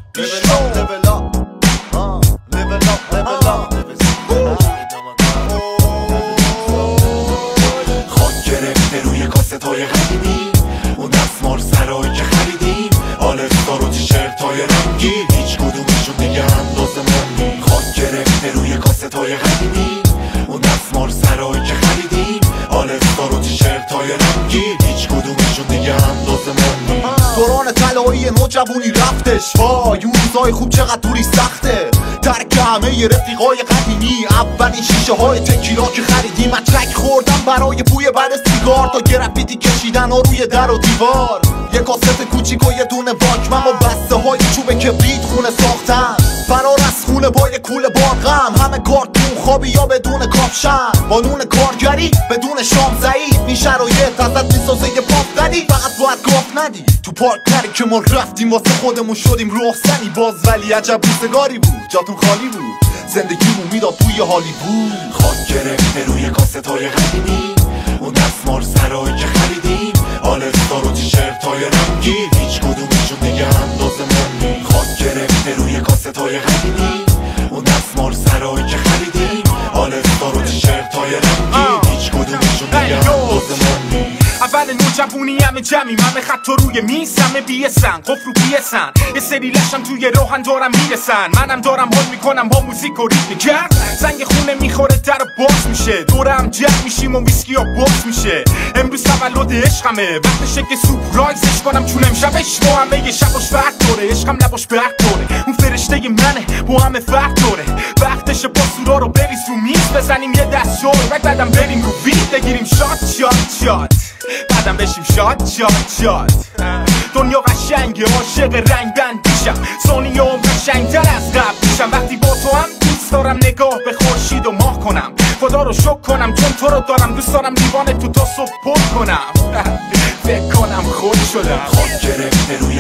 خاک گرفته روی کاستای قدیمی، اون دستمال سرایی که خریدیم، آلستار و تیشرتای رنگی، هیچ کدومشون دیگه اندازه من نی. خاک گرفته روی کاستای قدیمی، اون دستمال سرایی که خریدیم، آلستار و تیشرتای رنگی، هیچ کدومشون دیگه اندازه من نی. دوران طلایی نوجوانی رفتش، وای اون روزای خوب چقدر دوری سخته. ترک همه رفیقای قدیمی، اولین شیشه های تکیلا که خریدیم، مچک خوردم برای بوی بعد سیگار، تا گرافیتی کشیدن ها روی در و دیوار. یه کاست کوچیک و یه دونه واکمن و بسته های چوب کبریت خونه ساختن، فرار از خونه با یه کوله بارغم، همه کارتون خوابی یا بدون کاپشن، با نون کارگری بدون شام ضعیف، این شرایط ازت میسازه یه پاپ زدی، فقط باید گاف ندی. تو پارک نری که ما رفتیم واسه خودمون شدیم رخصنی باز، ولی عجب روزگاری بود، جاتون خالی بود، زندگیمون میداد توی هالیوود. خاک گرفته روی کاستای قدیمی، اون دستمال سرایی که خریدیم، آلستار و تیشرتای رنگی، هیچ کدومشون دیگه اندازه من نی. خاک گرفته روی کاستای قدیمی، اون دستمال سرایی که خریدیم، آلستار و تیشرتای رنگی، هیچ کدومشون دیگه اندازه من نی. اول نوجوانی همه جمعیم، همه خط روی میز، همه بیسن قفل رو بیسن، یه سری لشم توی راهن دارم میرسن، منم دارم حال میکنم با موزیک و ریتم کرد، زنگ خونه میخوره در باز میشه، دورم جمع میشیم و ویسکی ها باز میشه. امروز تولد عشقمه، وقتشه که سورپرایزش کنم، چون امشبش با همه یه شباش فرق داره، عشقم لباش برق داره، اون فرشته منه با همه فرق داره. وقتشه با سورا رو بریز رو میز، بزنیم یه دست شور و بعدم بریم رو وید، بگیریم شات بعدم بشیم شاد. دنیا قشنگه، عاشق رنگ بندیشم، ثانیه هم قشنگتر از قبل میشم، وقتی با تو هم دوست دارم نگاه به خورشید و ماه کنم، خدا رو شکر کنم چون تو رو دارم دوست دارم، لیوان تو تا صبح پر کنم، فکر کنم خود شدم. خاک گرفته روی